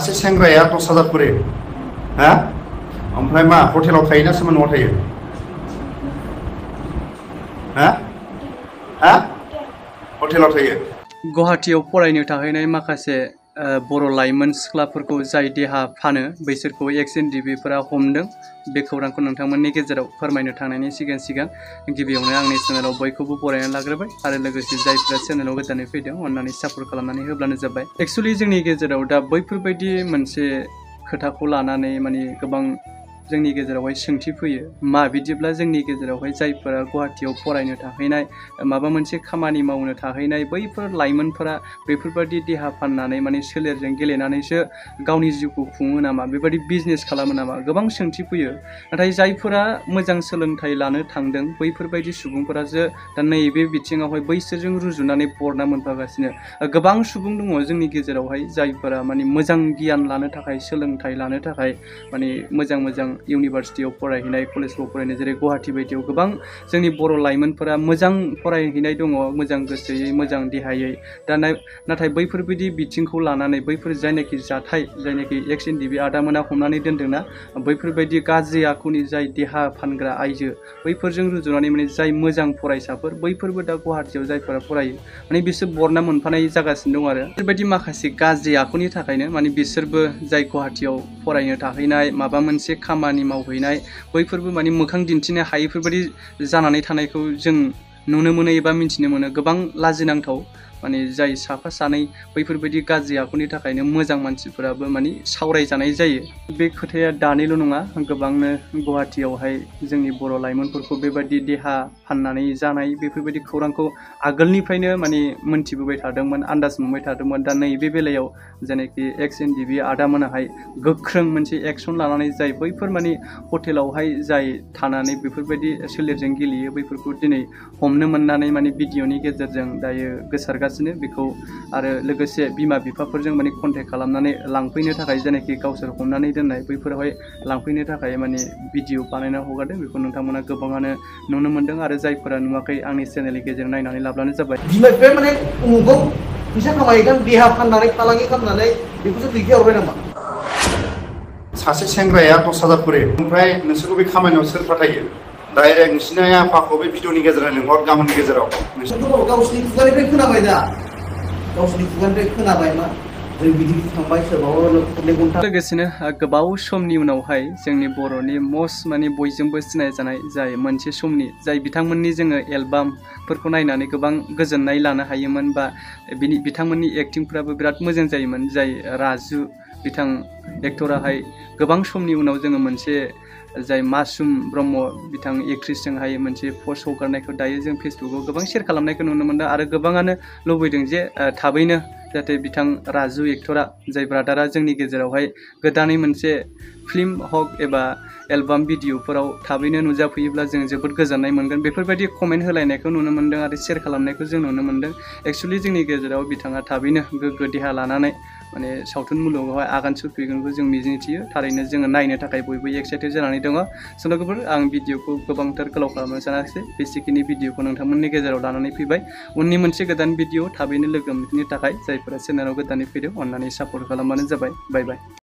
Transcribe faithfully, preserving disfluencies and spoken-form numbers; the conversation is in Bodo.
सासे सेंग्राया दस हाजार करि हा ओमफ्राय मा हटेलाव थायोना सोरबा न'आव थायो हा हा हटेलाव थायो गुवाहाटीयाव फरायनो थाहैनाय माखासे बर' लाइमोन सिख्लाफोरखौ जाय देहा फानो बैसोरखौ एक्स एन डि बि फोरा हमदों बे खौरांखौ नोंथांमोननि गेजेराव फोरमायनो थांनायनि सिगां सिगां गिबियावनो आंनि चेनेलाव बयखौबो बरायनानै लाग्रोबाय आरो लोगोसे जायफोरा चेनेलाव गोदानै फैदों अननानै सापर्ट खालामनानै होब्लानो जाबाय। एक्चुअली जोंनि गेजेराव दा बैफोरबायदि मोनसे खोथाखौ लानानै माने गोबां जोंनि गेजेरावहाय सोंथि फैयो मा बिदिब्ला जोंनि गेजेरावहाय जायफोरा गुवाहाटीयाव फरायनो थाहैनाय माबा मोनसे खामानि मावनो थाहैनाय बैफोर लाइमोनफोरा बेफोरबायदि देहा फाननानै माने सोलेरजों गेलेनानैसो गावनि जिउखौ खुङो नामा बेबायदि बिजनेस खालामो नामा गोबां सोंथि फैयो। नाथाय जायफोरा मोजां सोलोंथाइ लानो थांदों बैफोरबायदि सुबुंफोरासो दा नैबे बिथिङावहाय बैसोरजों रुजुनानै बरना मोनफागासिनो। गोबां सुबुं दङ जोंनि गेजेरावहाय जायफोरा माने मोजां गियान लानो थाखाय सोलोंथाइ लानो थाखाय माने मोजां मोजां इउनिभारसिटियाव फरायहैनाय कलेजफ्राव फरायनाय जेरै गुवाहाटी बायदियाव गोबां जोंनि बर' लाइमोनफोरा मोजां फरायहैनाय दङ मोजां गोसोयै मोजां देहायै दा नाथाय बैफोरबायदि बिथिंखौ लानानै बैफोर जायनाखि जाथाय जायनाखि एक्स एन डि बि आदामोना हमनानै दोनदोंना बैफोरबायदि गाज्रि आखुनि जाय देहा फानग्रा आइजो बैफोरजों रुजुनानै माने जाय मोजां फरायसाफोर बैफोरबो दा गुवाहाटीयाव जायफोरा फरायो माने बिसोर बरना मोनफानाय जागासिनो दं आरो बेफोरबायदि माखासे गाज्रि आखुनि थाखायनो माने बिसोरबो जाय गुवाहाटीयाव फरायनो थाहैनाय माबा मोनसे खामानि मावहैनाय बैफोरबो माने मोखां दिन्थिनो हायैफोरबायदि जानानै थानायखौ जों नुनो मोनो एबा मिन्थिनो मोनो। गोबां लाजिनांथाव माने जाय साफा सानै बैफोरबायदि गाज्रि आखुनि थाखायनो मोजां मानसिफोराबो माने सावरायजानाय जायो। बे खोथाया दानिल' नङा गोबांनो गुवाहाटीयावहाय जोंनि बर' लाइमोनफोरखौ बेबायदि देहा फाननानै जानाय बेफोरबायदि खौरांखौ आगोलनिफ्रायनो माने मोनथिबोबाय थादोंमोन आन्दाज मोनबाय थादोंमोन। दा नैबे बेलायाव जेनाखि एक्स एन डि बि आदामोनाहाय गोख्रों मोनसे एक्सन लानानै जाय बैफोर माने हटेलावहाय जाय थानानै बेफोरबायदि सोलेरजों गेलेयो बैफोरखौ दिनै हमनो मोननानै माने भिडिअनि गेजेरजों दायो गोसारगासिनो बेखौ आरो लोगोसे बिमा बिफाफोरजों माने कन्टेक्ट खालामनानै लांफैनो थाखाय जेनाखि गावसोर हमनानै दोननाय बैफोरावहाय लांफैनो थाखाय माने भिडिअ बानायना हगारदों बेखौ नोंथांमोना गोबाङानो नुनो मोनदों आरो जायफोरा नुवाखै आंनि चेनेलनि गेजेरजों नायनानै लाब्लानो जाबाय। बिमा बिफाया माने उमुगाव फैसा खामायगोन देहा फाननानै फालांगि खालामनानै बेखौसो दैथायहरबाय नामा? सासे सेंग्राया दस हाजार करि ओमफ्राय नोंसोरखौ बे खामानियाव सोर फाथायो डाइरेक्ट नोंसिनि आफाखौ बे भिडिअनि गेजेराव लिंहर गाबोननि गेजेराव नोंसोरथ' गावसिनि खुगानिफ्राय खोनाबाय दा गावसिनि खुगानिफ्राय खोनाबाय मा जों बिदि थांबाय सोरबा लोगोसेनो गोबाव समनि उनावहाय जोंनि बर'नि मस्ट माने बयजोंबो सिनायजानाय जाय मोनसे समनि जाय बिथांमोननि जोङो एलबामफोरखौ नायनानै गोबां गोजोननाय लानो हायोमोन बा बिनि बिथांमोननि एक्टिंफ्राबो बिराद मोजां जायोमोन जाय राजु बिथां एक्टराहाय गोबां समनि उनाव जोङो मोनसे जाय मासुम ब्रह्म बिथां एक्ट्रिसजोंहाय मोनसे पस्ट हगारनायखौ दायो जों फेसबुकाव गोबां शेयार खालामनायखौ नुनो मोनदों आरो गोबाङानो लुबैदों जे थाबैनो जाहाथे बिथां राजु एक्टरा जाय ब्रादारा जोंनि गेजेरावहाय गोदानै मोनसे फिल्म हक एबा एलबाम भिडिअफोराव थाबैनो नुजाफैयोब्ला जों जोबोद गोजोननाय मोनगोन बेफोरबायदि कमेन्ट होलायनायखौ नुनो मोनदों आरो शेयार खालामनायखौ जों नुनो मोनदों। एक्चुअलि जोंनि गेजेराव बिथाङा थाबैनो गोग्गो देहा लानानै माने सावथुन मुलुगावहाय आगान सुरफैगोनखौ जों मिजिंथियो थारैनो जोङो नायनो थाखाय बयबो एक्साइटेड जानानै दङ। स' लोगोफोर आं भिडिअखौ गोबांथार गोलाव खालामनो सानाखिसै बेसिकनि भिडिअखौ नोंथांमोननि गेजेराव लानानै फैबाय। उननि मोनसे गोदान भिडिअ थाबैनो लोगो मोनफिननो थाखाय जायफोरा चेनेलाव गोदानै फैदों अननानै सापर्ट खालामबानो जाबाय। बाय बाय।